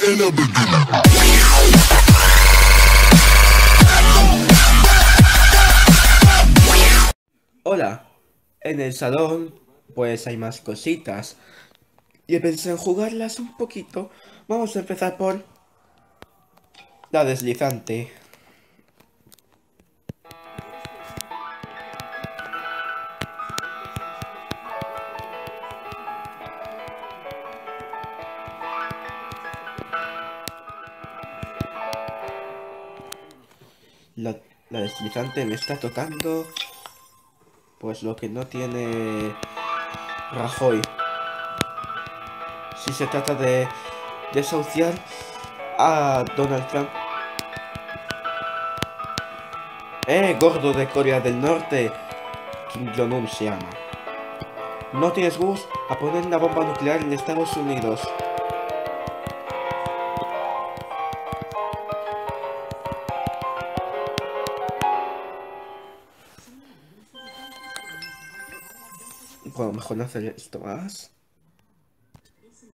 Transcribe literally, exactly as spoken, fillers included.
Hola, en el salón pues hay más cositas y pensé en jugarlas un poquito. Vamos a empezar por la deslizante. La, la deslizante me está tocando pues lo que no tiene Rajoy. Si se trata de desahuciar a Donald Trump. ¡Eh, gordo de Corea del Norte! Kim Jong-un se llama. No tienes gusto a poner una bomba nuclear en Estados Unidos. Bueno, mejor no hacer esto más.